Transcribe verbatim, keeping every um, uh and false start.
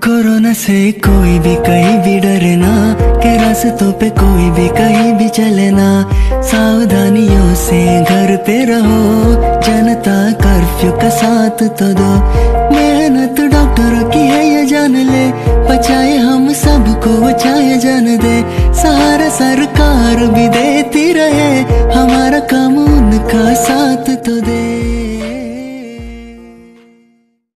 Corona से कोई भी कहीं भी डरे ना, के रास्तों पे कोई भी कहीं भी चले ना। सावधानियों से घर पे रहो, जनता कर्फ्यू का साथ तो दो। मेहनत डॉक्टरों की है ये जान ले, बचाए हम सबको वो चाहे जान दे। सहारा सरकार भी दे